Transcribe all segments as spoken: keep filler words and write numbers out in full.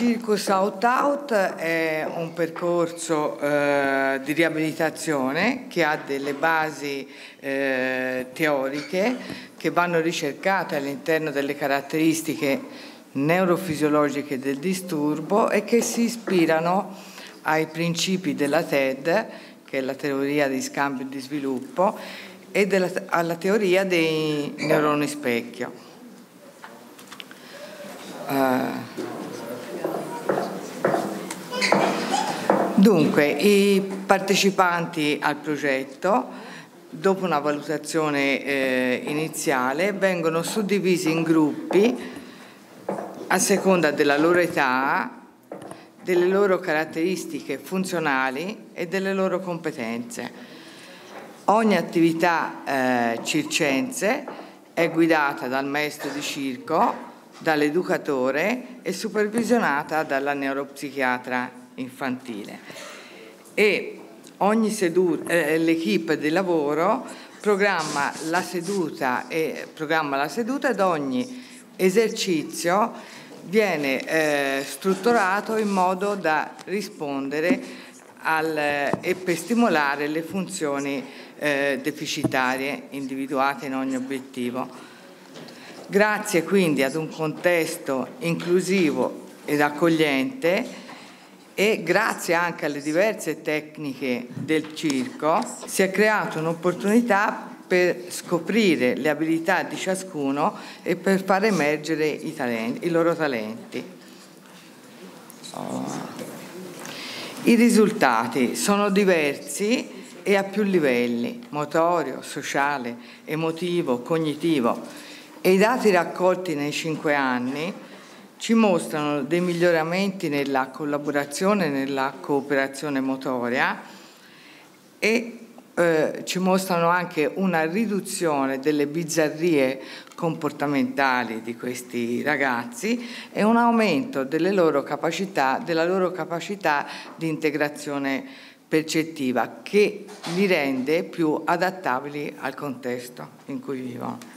Circus Out Out è un percorso eh, di riabilitazione che ha delle basi eh, teoriche che vanno ricercate all'interno delle caratteristiche neurofisiologiche del disturbo e che si ispirano ai principi della T E D, che è la teoria di scambio e di sviluppo, e della, alla teoria dei neuroni specchio. Uh, Dunque, i partecipanti al progetto, dopo una valutazione eh, iniziale, vengono suddivisi in gruppi a seconda della loro età, delle loro caratteristiche funzionali e delle loro competenze. Ogni attività eh, circense è guidata dal maestro di circo, dall'educatore e supervisionata dalla neuropsichiatra infantile, e ogni seduta, eh, l'equipe di lavoro programma la seduta e programma la seduta ed ogni esercizio viene eh, strutturato in modo da rispondere al, e per stimolare le funzioni eh, deficitarie individuate in ogni obiettivo. Grazie quindi ad un contesto inclusivo ed accogliente e grazie anche alle diverse tecniche del circo si è creata un'opportunità per scoprire le abilità di ciascuno e per far emergere i, talenti, i loro talenti. Oh. I risultati sono diversi e a più livelli: motorio, sociale, emotivo, cognitivo, e i dati raccolti nei cinque anni ci mostrano dei miglioramenti nella collaborazione e nella cooperazione motoria e eh, ci mostrano anche una riduzione delle bizzarrie comportamentali di questi ragazzi e un aumento delle loro capacità, della loro capacità di integrazione percettiva che li rende più adattabili al contesto in cui vivono.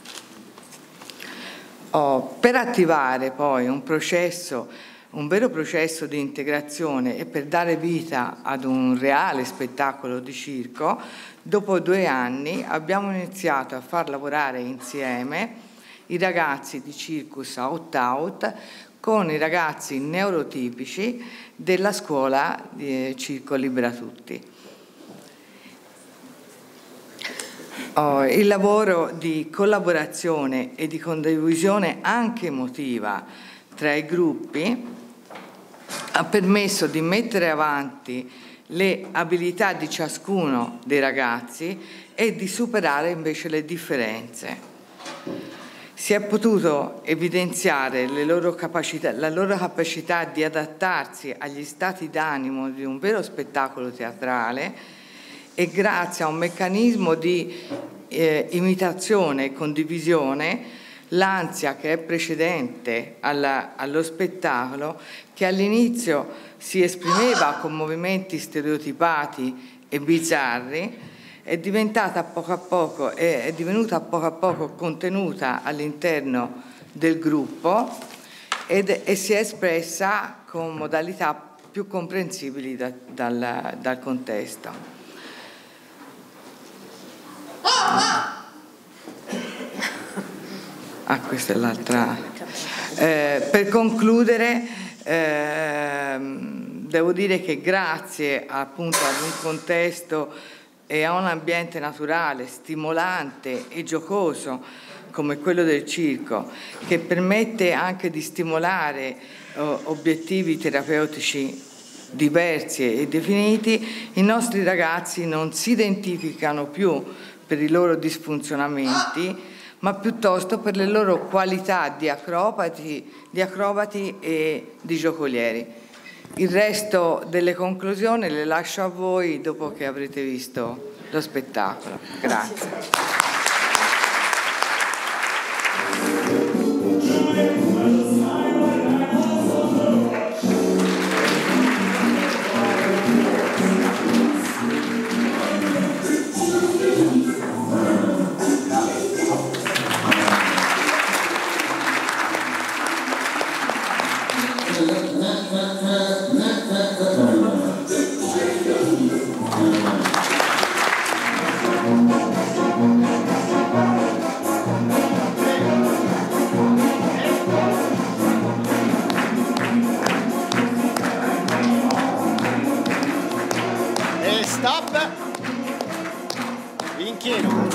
Oh, per attivare poi un processo, un vero processo di integrazione e per dare vita ad un reale spettacolo di circo, dopo due anni abbiamo iniziato a far lavorare insieme i ragazzi di Circus Out Out con i ragazzi neurotipici della scuola di Circo Libera Tutti. Oh, il lavoro di collaborazione e di condivisione anche emotiva tra i gruppi ha permesso di mettere avanti le abilità di ciascuno dei ragazzi e di superare invece le differenze. Si è potuto evidenziare le loro capacità, la loro capacità di adattarsi agli stati d'animo di un vero spettacolo teatrale e grazie a un meccanismo di eh, imitazione e condivisione, l'ansia che è precedente alla, allo spettacolo, che all'inizio si esprimeva con movimenti stereotipati e bizzarri, è diventata a poco a poco, è, è divenuta a poco a poco contenuta all'interno del gruppo ed, e si è espressa con modalità più comprensibili da, dal, dal contesto. Ah, questa è l'altra. Eh, per concludere, eh, devo dire che grazie appunto ad un contesto e a un ambiente naturale, stimolante e giocoso come quello del circo, che permette anche di stimolare oh, obiettivi terapeutici diversi e definiti, i nostri ragazzi non si identificano più per i loro disfunzionamenti, ma piuttosto per le loro qualità di acrobati, di acrobati e di giocolieri. Il resto delle conclusioni le lascio a voi dopo che avrete visto lo spettacolo. Grazie. Grazie. Stop, inchino.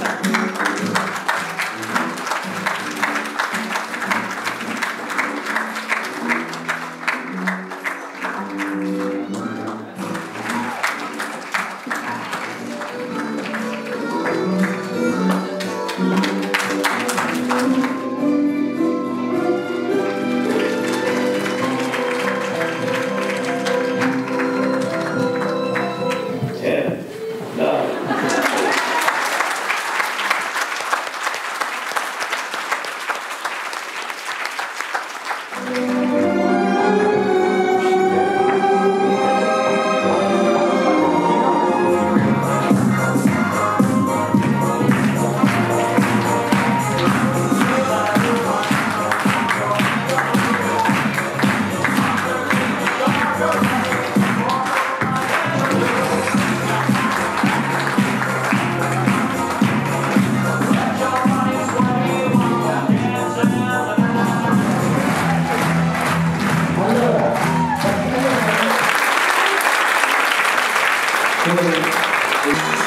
Thank you.